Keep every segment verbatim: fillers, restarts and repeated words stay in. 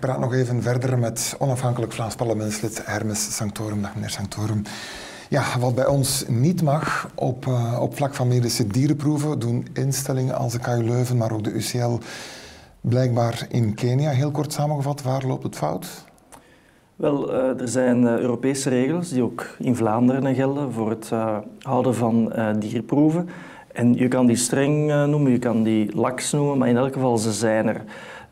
praat nog even verder met onafhankelijk Vlaams parlementslid Hermes Sanctorum. Dag meneer Sanctorum. Ja, wat bij ons niet mag op, uh, op vlak van medische dierenproeven doen instellingen als de K U Leuven, maar ook de U C L blijkbaar in Kenia. Heel kort samengevat, waar loopt het fout? Wel, uh, er zijn uh, Europese regels die ook in Vlaanderen gelden voor het uh, houden van uh, dierproeven. En je kan die streng uh, noemen, je kan die laks noemen, maar in elk geval ze zijn er.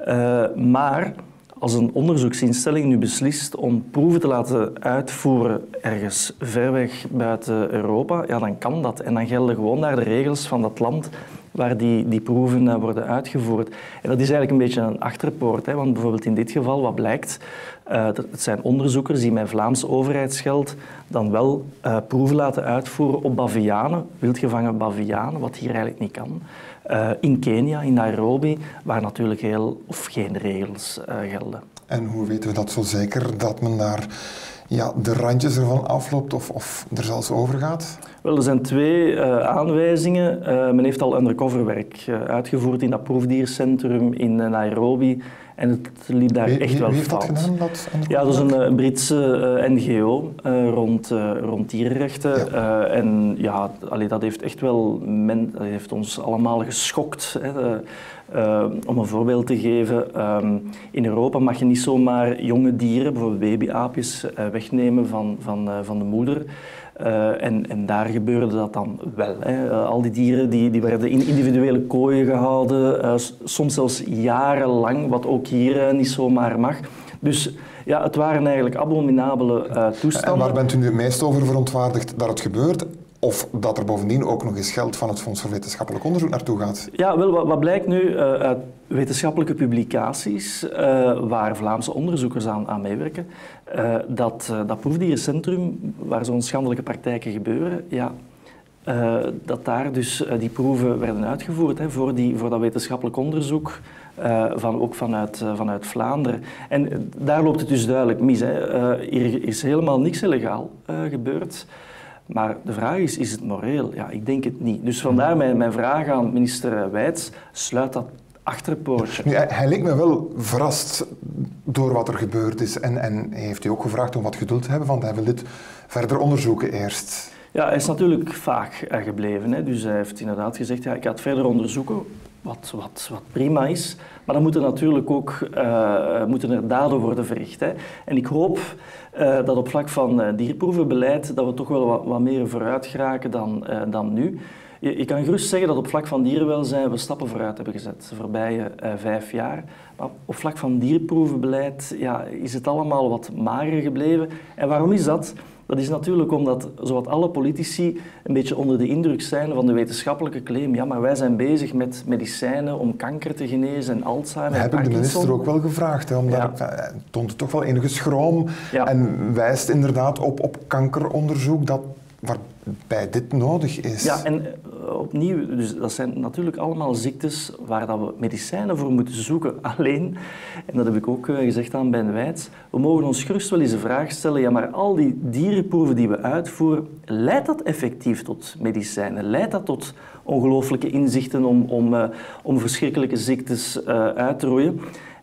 Uh, maar als een onderzoeksinstelling nu beslist om proeven te laten uitvoeren ergens ver weg buiten Europa, ja, dan kan dat. En dan gelden gewoon daar de regels van dat land waar die, die proeven uh, worden uitgevoerd. En dat is eigenlijk een beetje een achterpoort, hè, want bijvoorbeeld in dit geval, wat blijkt, uh, het zijn onderzoekers die met Vlaamse overheidsgeld dan wel uh, proeven laten uitvoeren op bavianen, wildgevangen bavianen, wat hier eigenlijk niet kan. Uh, in Kenia, in Nairobi, waar natuurlijk heel of geen regels uh, gelden. En hoe weten we dat zo zeker, dat men daar ja, de randjes ervan afloopt of, of er zelfs over gaat? Wel, er zijn twee uh, aanwijzingen. Uh, men heeft al undercoverwerk uh, uitgevoerd in dat proefdiercentrum in uh, Nairobi. En het liep daar wie, echt wie, wel wie heeft fout. dat gedaan? Dat ja, dat is een, een Britse uh, N G O uh, rond, uh, rond dierenrechten. Ja. Uh, en ja, allee, dat heeft echt wel men, dat heeft ons allemaal geschokt. Hè. Uh, uh, om een voorbeeld te geven, um, in Europa mag je niet zomaar jonge dieren, bijvoorbeeld babyaapjes, uh, wegnemen van, van, uh, van de moeder. Uh, en, en daar gebeurde dat dan wel. Hè. Uh, al die dieren die, die werden in individuele kooien gehouden, uh, soms zelfs jarenlang, wat ook hier uh, niet zomaar mag. Dus ja, het waren eigenlijk abominabele uh, toestanden. En waar bent u nu het meest over verontwaardigd dat het gebeurt? Of dat er bovendien ook nog eens geld van het Fonds voor Wetenschappelijk Onderzoek naartoe gaat? Ja, wel, wat, wat blijkt nu uh, uit wetenschappelijke publicaties, uh, waar Vlaamse onderzoekers aan, aan meewerken, uh, dat uh, dat proefdierencentrum, waar zo'n schandelijke praktijken gebeuren, ja, uh, dat daar dus uh, die proeven werden uitgevoerd hè, voor, die, voor dat wetenschappelijk onderzoek, uh, van, ook vanuit, uh, vanuit Vlaanderen. En uh, daar loopt het dus duidelijk mis. Hè. Uh, hier is helemaal niks illegaal uh, gebeurd. Maar de vraag is, is het moreel? Ja, ik denk het niet. Dus vandaar mijn, mijn vraag aan minister Wijts, sluit dat achterpoortje. Nu, hij, hij leek me wel verrast door wat er gebeurd is. En, en hij heeft u ook gevraagd om wat geduld te hebben, want hij wil dit verder onderzoeken eerst. Ja, hij is natuurlijk vaag gebleven. Hè. Dus hij heeft inderdaad gezegd, ja, ik ga het verder onderzoeken, wat, wat, wat prima is. Maar dan moeten natuurlijk ook uh, moeten er daden worden verricht. Hè. En ik hoop uh, dat op vlak van uh, dierproevenbeleid dat we toch wel wat, wat meer vooruit geraken dan, uh, dan nu. Je, je kan gerust zeggen dat op vlak van dierenwelzijn we stappen vooruit hebben gezet de voorbije uh, vijf jaar. Maar op vlak van dierproevenbeleid ja, is het allemaal wat mager gebleven. En waarom is dat? Dat is natuurlijk omdat zowat alle politici een beetje onder de indruk zijn van de wetenschappelijke claim. Ja, maar wij zijn bezig met medicijnen om kanker te genezen en Alzheimer. Heb ik de minister ook wel gevraagd, hè, omdat ja. Hij toont toch wel enige schroom ja. en wijst inderdaad op, op kankeronderzoek dat waarbij dit nodig is. Ja, en uh, opnieuw, dus dat zijn natuurlijk allemaal ziektes waar dat we medicijnen voor moeten zoeken. Alleen, en dat heb ik ook uh, gezegd aan Ben Wijts, we mogen ons gerust wel eens de vraag stellen, ja, maar al die dierenproeven die we uitvoeren, leidt dat effectief tot medicijnen? Leidt dat tot ongelooflijke inzichten om, om, uh, om verschrikkelijke ziektes uh, uit te roeien?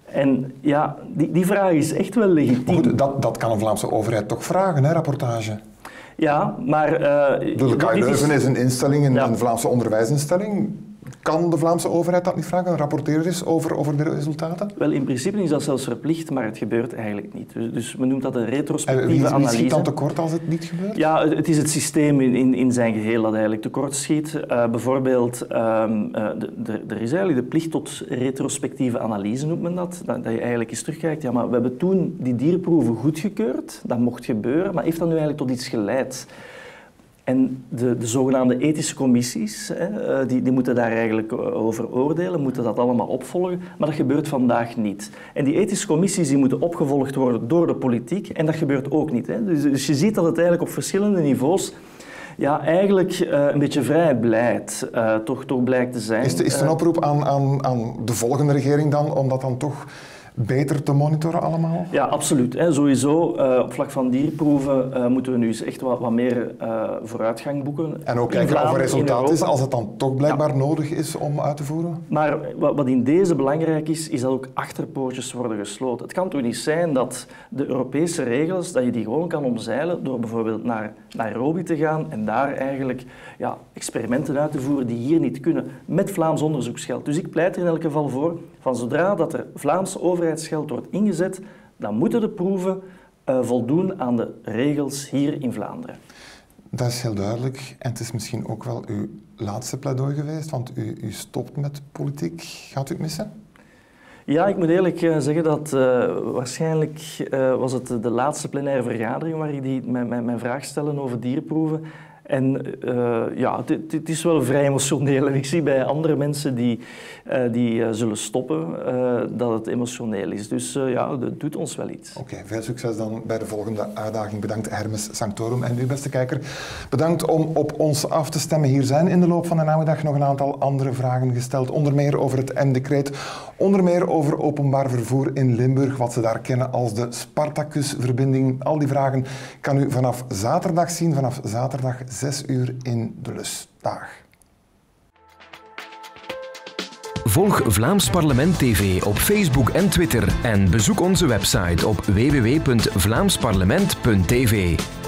En ja, die, die vraag is echt wel legitiem. Goed, dat, dat kan een Vlaamse overheid toch vragen, hè, rapportage? Ja, maar... Uh, de K U Leuven is een instelling, een, ja. een Vlaamse onderwijsinstelling. Kan de Vlaamse overheid dat niet vragen? Rapporteer eens over, over de resultaten? Wel, in principe is dat zelfs verplicht, maar het gebeurt eigenlijk niet. Dus, dus men noemt dat een retrospectieve en wie, analyse. Wie schiet dan tekort als het niet gebeurt? Ja, het is het systeem in, in, in zijn geheel dat eigenlijk tekort schiet. Uh, bijvoorbeeld, um, uh, de, de, er is eigenlijk de plicht tot retrospectieve analyse, noemt men dat. Dat, dat je eigenlijk eens terugkijkt. Ja, maar we hebben toen die dierproeven goedgekeurd. Dat mocht gebeuren, maar heeft dat nu eigenlijk tot iets geleid? En de, de zogenaamde ethische commissies, hè, die, die moeten daar eigenlijk over oordelen, moeten dat allemaal opvolgen, maar dat gebeurt vandaag niet. En die ethische commissies die moeten opgevolgd worden door de politiek en dat gebeurt ook niet. Hè. Dus, dus je ziet dat het eigenlijk op verschillende niveaus ja, eigenlijk uh, een beetje vrijbeleid uh, toch, toch blijkt te zijn. Is, de, is er een oproep aan, aan, aan de volgende regering dan, om dat dan toch beter te monitoren allemaal? Ja, absoluut. Hè. Sowieso, uh, op vlak van dierproeven uh, moeten we nu eens echt wat, wat meer uh, vooruitgang boeken. En ook kijken of er resultaat is als het dan toch blijkbaar ja. nodig is om uit te voeren? Maar wat, wat in deze belangrijk is, is dat ook achterpoortjes worden gesloten. Het kan toch niet zijn dat de Europese regels, dat je die gewoon kan omzeilen door bijvoorbeeld naar Nairobi te gaan en daar eigenlijk ja, experimenten uit te voeren die hier niet kunnen, met Vlaams onderzoeksgeld. Dus ik pleit er in elk geval voor, van zodra dat er Vlaamse overheidsgeld wordt ingezet, dan moeten de proeven uh, voldoen aan de regels hier in Vlaanderen. Dat is heel duidelijk. En het is misschien ook wel uw laatste pleidooi geweest, want u, u stopt met politiek. Gaat u het missen? Ja, ik moet eerlijk uh, zeggen dat uh, waarschijnlijk uh, was het de laatste plenaire vergadering waar ik die, mijn, mijn, mijn vraag stelde over dierproeven. En uh, ja, het is wel vrij emotioneel. En ik zie bij andere mensen die, uh, die uh, zullen stoppen, uh, dat het emotioneel is. Dus uh, ja, dat doet ons wel iets. Oké, okay, veel succes dan bij de volgende uitdaging. Bedankt Hermes Sanctorum. En u, beste kijker, bedankt om op ons af te stemmen. Hier zijn in de loop van de namiddag nog een aantal andere vragen gesteld. Onder meer over het M-decreet. Onder meer over openbaar vervoer in Limburg, wat ze daar kennen als de Spartacus-verbinding. Al die vragen kan u vanaf zaterdag zien, vanaf zaterdag zes uur in de Lus. Dag. Volg Vlaams Parlement T V op Facebook en Twitter en bezoek onze website op w w w punt vlaams parlement punt t v.